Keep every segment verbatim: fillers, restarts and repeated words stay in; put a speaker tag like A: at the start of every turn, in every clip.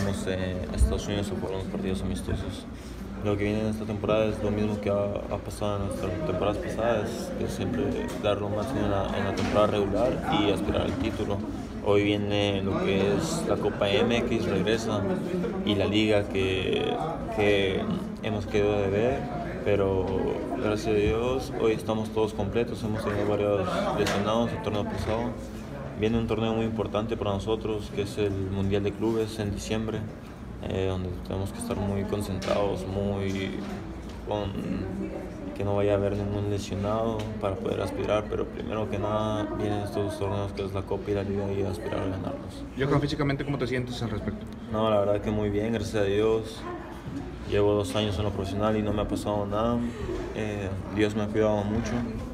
A: fuimos eh, a Estados Unidos a jugar unos partidos amistosos. Lo que viene en esta temporada es lo mismo que ha, ha pasado en nuestras temporadas pasadas, que es siempre dar lo máximo en la, en la temporada regular y aspirar al título. Hoy viene lo que es la Copa M X, regresa, y la Liga que, que hemos quedado de ver, pero gracias a Dios hoy estamos todos completos, hemos tenido varios lesionados el torneo pasado. Viene un torneo muy importante para nosotros, que es el Mundial de Clubes en diciembre, eh, donde tenemos que estar muy concentrados, muy con, que no vaya a haber ningún lesionado para poder aspirar, pero primero que nada vienen estos dos torneos que es la Copa y la Liga y aspirar a ganarlos.
B: Johan, físicamente, ¿cómo te sientes al respecto?
A: No, la verdad que muy bien, gracias a Dios. Llevo dos años en lo profesional y no me ha pasado nada. Eh, Dios me ha cuidado mucho.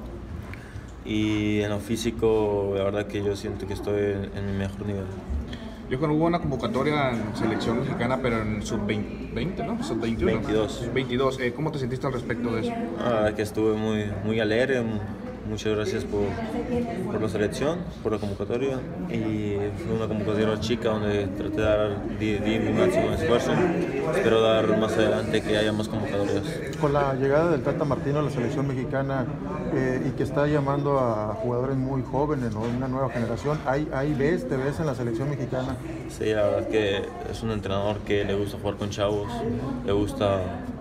A: Y en lo físico, la verdad que yo siento que estoy en, en mi mejor nivel.
B: Johan, hubo una convocatoria en selección mexicana, pero en sub veinte, ¿no? sub veintiuno.
A: veintidós.
B: veintidós. Eh, ¿Cómo te sentiste al respecto de eso?
A: La verdad que estuve muy, muy alegre. Muchas gracias por, por la selección, por la convocatoria. Y fue una convocatoria chica donde traté de dar di, di mi máximo esfuerzo. Espero dar más adelante que haya más convocatorias.
C: Con la llegada del Tata Martino a la selección mexicana eh, y que está llamando a jugadores muy jóvenes, ¿no? Una nueva generación, ¿ahí, ahí ves, te ves en la selección mexicana?
A: Sí, la verdad que es un entrenador que le gusta jugar con chavos, le gusta...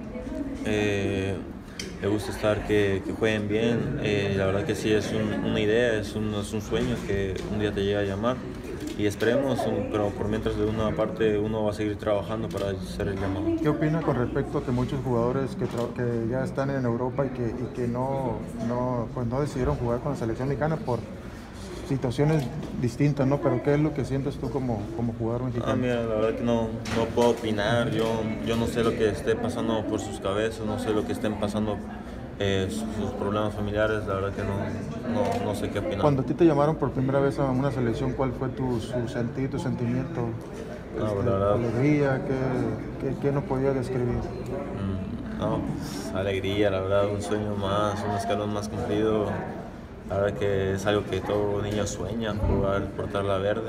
A: Eh, Le gusta estar que, que jueguen bien, eh, la verdad que sí es un, una idea, es un, es un sueño que un día te llega a llamar y esperemos, pero por mientras de una parte uno va a seguir trabajando para hacer el llamado.
C: ¿Qué opina con respecto a que muchos jugadores que, que ya están en Europa y que, y que no, no, pues no decidieron jugar con la selección mexicana por situaciones distintas, ¿no? Pero ¿qué es lo que sientes tú como, como jugador mexicano?
A: Ah, mira, la verdad que no, no puedo opinar, yo, yo no sé lo que esté pasando por sus cabezas, no sé lo que estén pasando eh, sus problemas familiares, la verdad que no, no, no sé qué opinar.
C: Cuando a ti te llamaron por primera vez a una selección, ¿cuál fue tu su sentir, tu sentimiento?
A: No,
C: este,
A: la verdad.
C: ¿Alegría? ¿Qué, qué, qué nos podía describir?
A: Mm, no, pues, alegría, la verdad, un sueño más, un escalón más cumplido. La verdad que es algo que todo niño sueña, jugar, portar la verde.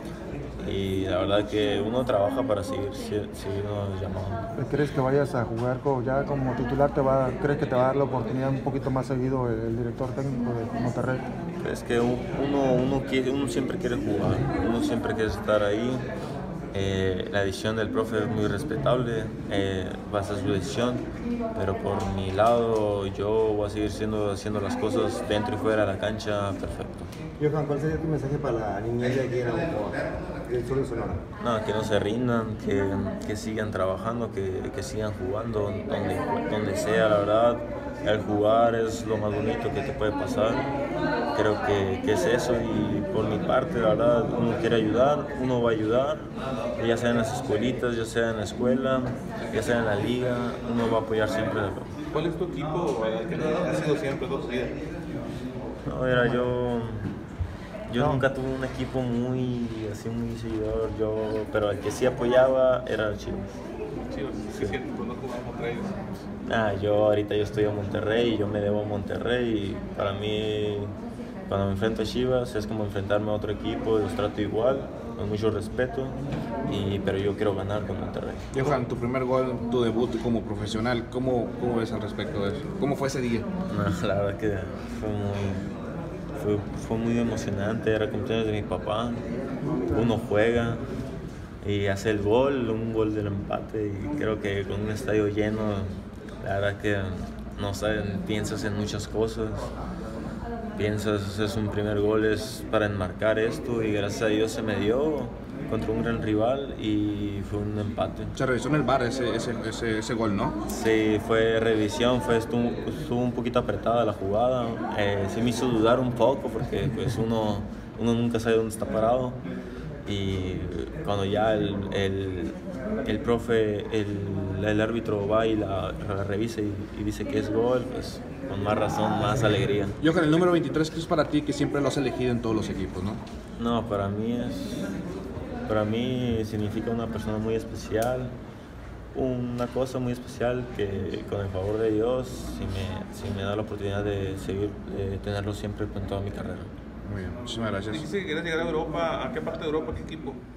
A: Y la verdad que uno trabaja para seguir siendo llamado.
C: ¿Crees que vayas a jugar ya como titular? Te va, ¿Crees que te va a dar la oportunidad un poquito más seguido el director técnico de Monterrey?
A: Es que uno, uno, quiere, uno siempre quiere jugar, uno siempre quiere estar ahí. Eh, la decisión del profe es muy respetable, eh, va a ser su decisión, pero por mi lado yo voy a seguir siendo, haciendo las cosas dentro y fuera de la cancha perfecto.
D: Johan, ¿cuál sería tu mensaje para la niñez de aquí en el sur de Sonora?
A: No, que no se rindan, que, que sigan trabajando, que, que sigan jugando donde, donde sea, la verdad. El jugar es lo más bonito que te puede pasar. Creo que, que es eso y por mi parte, la verdad, uno quiere ayudar, uno va a ayudar, ya sea en las escuelitas, ya sea en la escuela, ya sea en la liga, uno va a apoyar siempre.
E: ¿Cuál es tu equipo que ha sido siempre toda tu vida?
A: No, era yo... Yo nunca tuve un equipo muy, así, muy seguidor, yo, pero el que sí apoyaba era el Chivas.
E: Chivas, sí, sí, pues no jugamos contra ellos.
A: Ah, yo ahorita yo estoy en Monterrey y yo me debo a Monterrey y para mí cuando me enfrento a Chivas es como enfrentarme a otro equipo, los trato igual, con mucho respeto, y, pero yo quiero ganar con Monterrey.
B: Johan, tu primer gol, tu debut como profesional, ¿cómo, cómo ves al respecto de eso? ¿Cómo fue ese día?
A: No, la verdad que fue muy... Fue, fue muy emocionante, era cumpleaños de mi papá, uno juega y hace el gol, un gol del empate y creo que con un estadio lleno, la verdad que no saben, piensas en muchas cosas, piensas es un primer gol, es para enmarcar esto y gracias a Dios se me dio contra un gran rival y fue un empate.
B: Se revisó en el V A R ese, ese, ese, ese gol, ¿no?
A: Sí, fue revisión, fue, estuvo, estuvo un poquito apretada la jugada, eh, sí me hizo dudar un poco porque pues uno, uno nunca sabe dónde está parado y cuando ya el, el, el profe, el, el árbitro va y la, la revisa y, y dice que es gol, pues con más razón, más alegría.
B: Johan, el número veintitrés, ¿qué es para ti que siempre lo has elegido en todos los equipos, no?
A: No, para mí es... Para mí significa una persona muy especial, una cosa muy especial que con el favor de Dios, si me, si me da la oportunidad de seguir, de tenerlo siempre con toda mi carrera.
B: Muy bien, muchísimas gracias.
E: Dijiste que querías llegar a Europa, ¿a qué parte de Europa, qué equipo?